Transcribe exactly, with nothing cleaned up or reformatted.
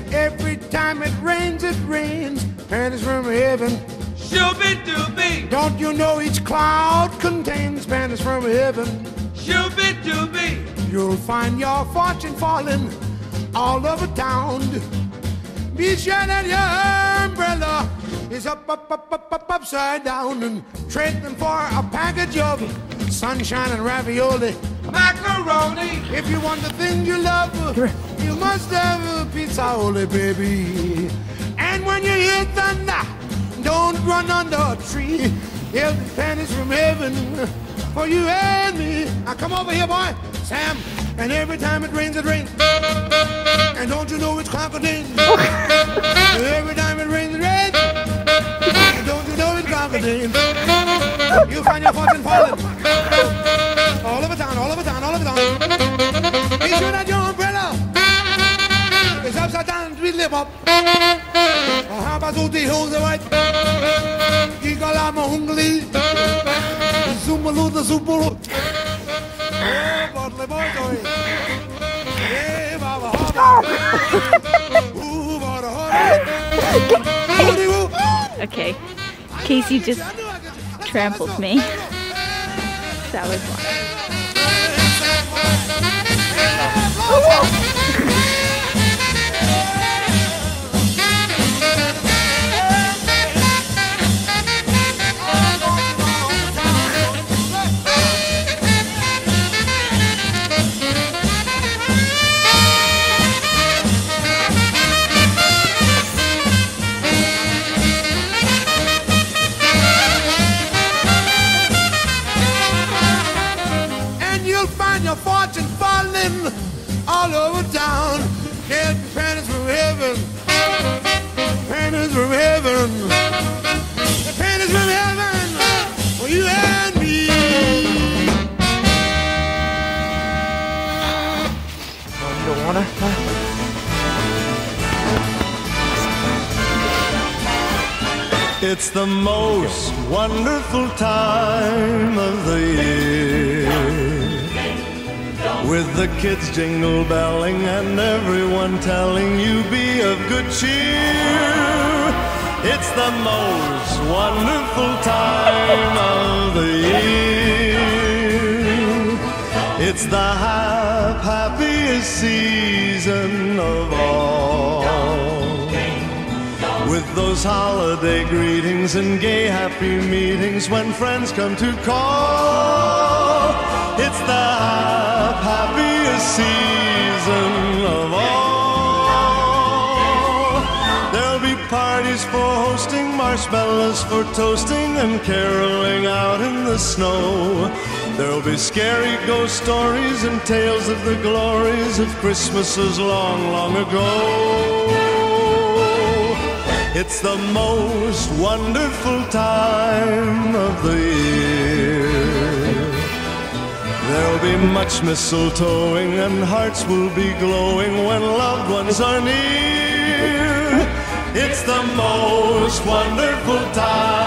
Every time it rains, it rains. Panties from heaven. Shooby-dooby. Don't you know each cloud contains panties from heaven? Shooby-dooby. You'll find your fortune falling all over town. Be sure that your umbrella is up, up, up, up, up, upside down, and trade them for a package of sunshine and ravioli. Macaroni. If you want the things you love, you must have a pizza-oli, baby. And when you hear thunder, don't run under a tree. There'll be panties from heaven for you and me. Now come over here, boy, Sam. And every time it rains, it rains. And don't you know it's crocodile? Every time it rains, it rains. And don't you know it's crocodile? You'll find your fortune falling all over town, all over town, all over town. Be sure that your umbrella is upside down, three lip up. How about those hose are white? Gigalama hungly. Zumalu the Zupulu. Oh, Bottle Boy. Hey, Baba Haba. Ooh, Baba Haba. Okay. Kasey just trampled me. That was fun. Your fortune falling all over town. Get panties from heaven. Panties from heaven. Panties from heaven for you and me. Oh, you don't wanna? Huh? It's the most wonderful time of the year, with the kids jingle belling and everyone telling you be of good cheer. It's the most wonderful time of the year. It's the hap happiest season of all, with those holiday greetings and gay happy meetings when friends come to call. It's the happiest season of all. There'll be parties for hosting, marshmallows for toasting, and caroling out in the snow. There'll be scary ghost stories and tales of the glories of Christmases long, long ago. It's the most wonderful time of the year. There'll be much mistletoeing and hearts will be glowing when loved ones are near. It's the most wonderful time